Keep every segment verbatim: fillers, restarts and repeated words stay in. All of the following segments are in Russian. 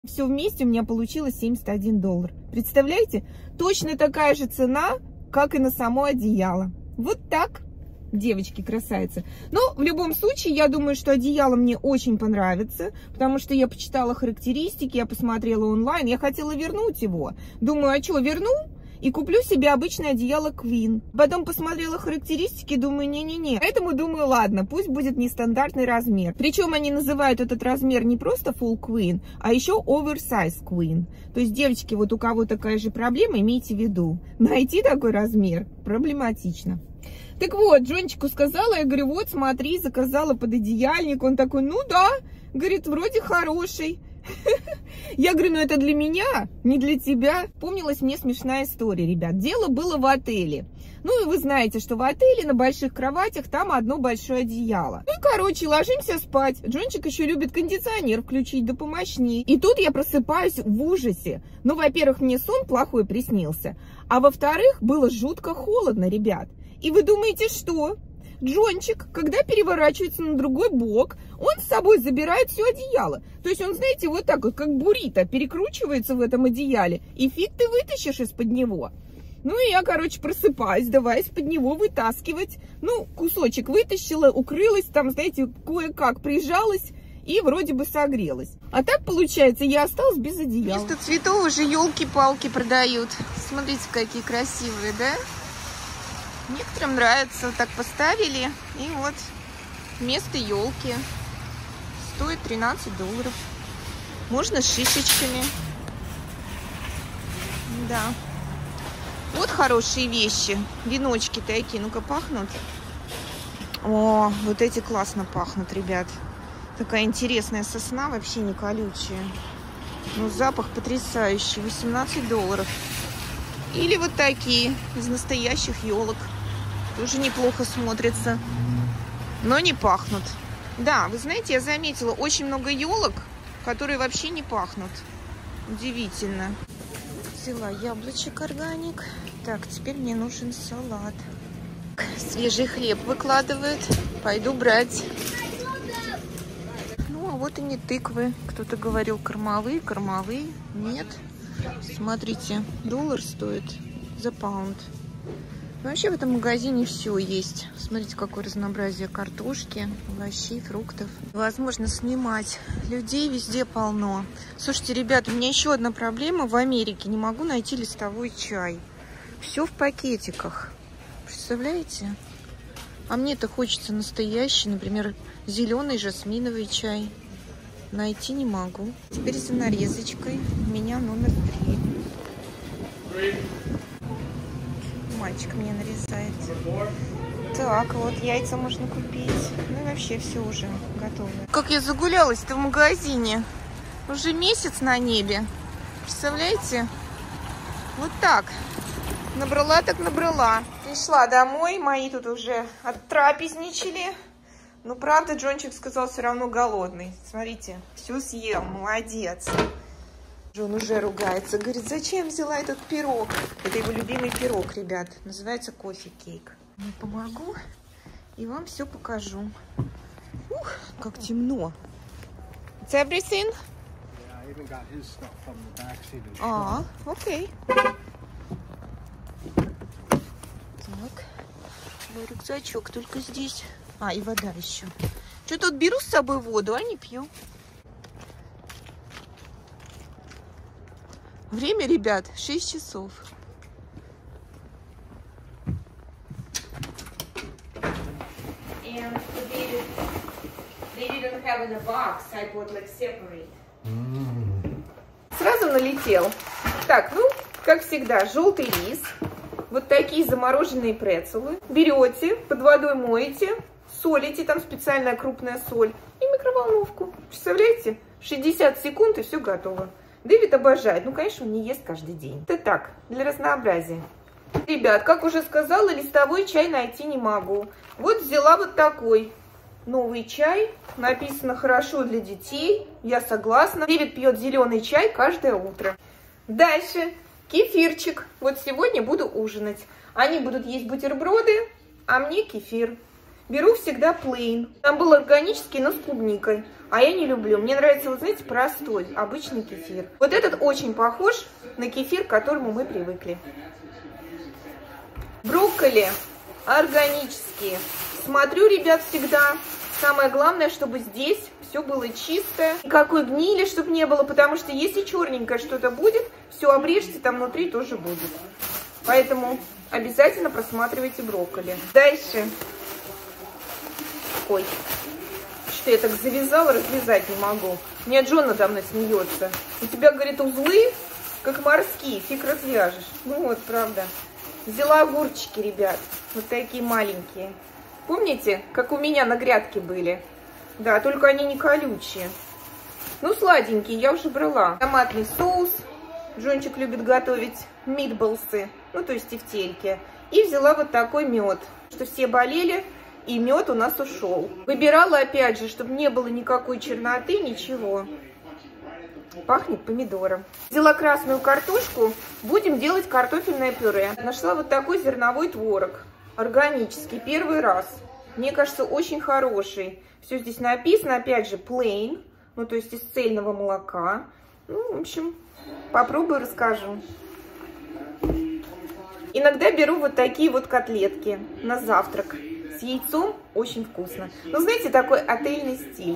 Все вместе у меня получилось семьдесят один доллар. Представляете? Точно такая же цена, как и на само одеяло. Вот так, девочки, красавицы. Но в любом случае, я думаю, что одеяло мне очень понравится, потому что я почитала характеристики, я посмотрела онлайн, я хотела вернуть его. Думаю, а что, верну? И куплю себе обычное одеяло Queen. Потом посмотрела характеристики, думаю, не-не-не. Поэтому думаю, ладно, пусть будет нестандартный размер. Причем они называют этот размер не просто Full Queen, а еще Oversize Queen. То есть, девочки, вот у кого такая же проблема, имейте в виду. Найти такой размер проблематично. Так вот, Джончику сказала, я говорю, вот смотри, заказала пододеяльник. Он такой, ну да, говорит, вроде хороший. Я говорю, ну это для меня, не для тебя. Помнилась мне смешная история, ребят. Дело было в отеле. Ну и вы знаете, что в отеле на больших кроватях там одно большое одеяло. Ну и, короче, ложимся спать. Джончик еще любит кондиционер включить, да помощнее. И тут я просыпаюсь в ужасе. Ну, во-первых, мне сон плохой приснился. А во-вторых, было жутко холодно, ребят. И вы думаете, что? Джончик, когда переворачивается на другой бок, он с собой забирает все одеяло. То есть он, знаете, вот так вот, как буррито, перекручивается в этом одеяле, и фиг ты вытащишь из-под него. Ну и я, короче, просыпаюсь, давай из-под него вытаскивать. Ну, кусочек вытащила, укрылась, там, знаете, кое-как прижалась и вроде бы согрелась. А так, получается, я осталась без одеяла. Вместо цветов уже елки-палки продают. Смотрите, какие красивые, да? Некоторым нравится, так поставили, и вот вместо елки стоит тринадцать долларов. Можно с шишечками. Да. Вот хорошие вещи. Веночки такие, ну-ка пахнут. О, вот эти классно пахнут, ребят. Такая интересная сосна, вообще не колючая. Ну, запах потрясающий. восемнадцать долларов. Или вот такие, из настоящих елок. Тоже неплохо смотрятся, но не пахнут. Да, вы знаете, я заметила очень много елок, которые вообще не пахнут. Удивительно. Взяла яблочек органик. Так, теперь мне нужен салат. Свежий хлеб выкладывают. Пойду брать. Ну, а вот и не тыквы. Кто-то говорил кормовые, кормовые. Нет. Смотрите, доллар стоит за паунд. Но вообще в этом магазине все есть. Смотрите, какое разнообразие картошки, овощей, фруктов. Возможно снимать. Людей везде полно. Слушайте, ребят, у меня еще одна проблема в Америке. Не могу найти листовой чай. Все в пакетиках. Представляете? А мне-то хочется настоящий, например, зеленый жасминовый чай. Найти не могу. Теперь за нарезочкой. У меня номер три. Мальчик мне нарезает. Так, вот яйца можно купить. Ну и вообще все уже готово. Как я загулялась-то в магазине. Уже месяц на небе. Представляете? Вот так. Набрала так набрала. Пришла домой. Мои тут уже оттрапезничали. Ну, правда, Джончик сказал, все равно голодный. Смотрите, все съел. Молодец. Он уже ругается. Говорит, зачем взяла этот пирог? Это его любимый пирог, ребят. Называется кофе-кейк. Я помогу и вам все покажу. Ух, как темно. It's everything? А, окей. Так. Мой рюкзачок только здесь. А, и вода еще. Что тут беру с собой воду, а не пью. Время, ребят, шесть часов. Сразу налетел. Так, ну, как всегда, желтый рис. Вот такие замороженные прецелы. Берете, под водой моете, солите, там специальная крупная соль. И микроволновку. Представляете? шестьдесят секунд и все готово. Дэвид обожает. Ну, конечно, он не ест каждый день. Это так, для разнообразия. Ребят, как уже сказала, листовой чай найти не могу. Вот взяла вот такой новый чай. Написано «Хорошо для детей». Я согласна. Дэвид пьет зеленый чай каждое утро. Дальше. Кефирчик. Вот сегодня буду ужинать. Они будут есть бутерброды, а мне кефир. беру всегда plain. Там был органический, но с клубникой. А я не люблю. Мне нравится, вот знаете, простой, обычный кефир. Вот этот очень похож на кефир, к которому мы привыкли. Брокколи органические. Смотрю, ребят, всегда. Самое главное, чтобы здесь все было чистое. Никакой гнили, чтобы не было, потому что если черненькое что-то будет, все обрежьте, там внутри тоже будет. Поэтому обязательно просматривайте брокколи. Дальше. Ой, что я так завязала, развязать не могу. У меня Джон надо мной смеется. У тебя, говорит, узлы, как морские, фиг развяжешь. Ну вот, правда. Взяла огурчики, ребят, вот такие маленькие. Помните, как у меня на грядке были? Да, только они не колючие. Ну, сладенькие, я уже брала. Томатный соус. Джончик любит готовить митболсы, ну, то есть тефтельки. И взяла вот такой мед, что все болели, и мед у нас ушел. Выбирала, опять же, чтобы не было никакой черноты, ничего. Пахнет помидором. Взяла красную картошку, будем делать картофельное пюре. Нашла вот такой зерновой творог. Органический, первый раз. Мне кажется, очень хороший. Все здесь написано, опять же, plain, ну, то есть из цельного молока. Ну, в общем, попробую, расскажу. Иногда беру вот такие вот котлетки на завтрак. С яйцом очень вкусно. Ну, знаете, такой отельный стиль.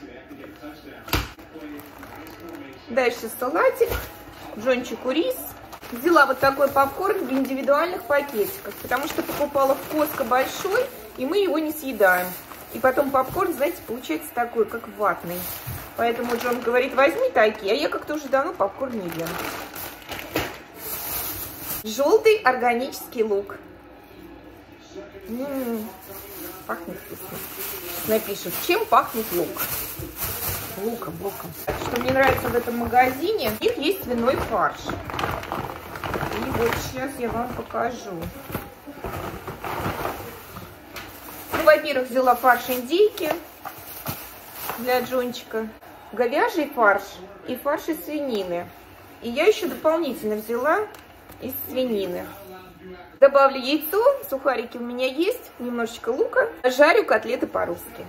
Дальше салатик. Джончику рис. Взяла вот такой попкорн в индивидуальных пакетиках, потому что покупала в Costco большой, и мы его не съедаем. И потом попкорн, знаете, получается такой, как ватный. Поэтому Джон говорит, возьми такие, а я как-то уже давно попкорн не ем. Желтый органический лук. М-м-м, пахнет вкусно. Напишут, чем пахнет лук. Луком, луком. Что мне нравится в этом магазине, у них есть свиной фарш. И вот сейчас я вам покажу. Ну, во-первых, взяла фарш индейки для Джончика, говяжий фарш и фарш из свинины. И я еще дополнительно взяла из свинины. Добавлю яйцо, сухарики у меня есть, немножечко лука. Жарю котлеты по-русски.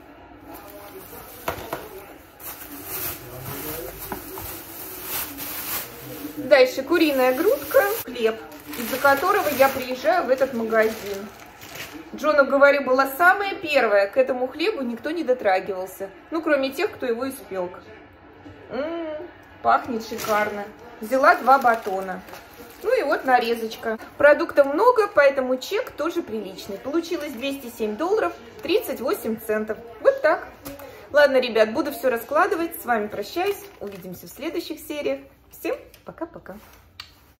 Дальше куриная грудка, хлеб, из-за которого я приезжаю в этот магазин. Джону, говорю, была самая первая, к этому хлебу никто не дотрагивался. Ну, кроме тех, кто его испек. М-м, пахнет шикарно. Взяла два батона. Ну и вот нарезочка. Продуктов много, поэтому чек тоже приличный. Получилось двести семь долларов тридцать восемь центов. Вот так. Ладно, ребят, буду все раскладывать. С вами прощаюсь. Увидимся в следующих сериях. Всем пока-пока.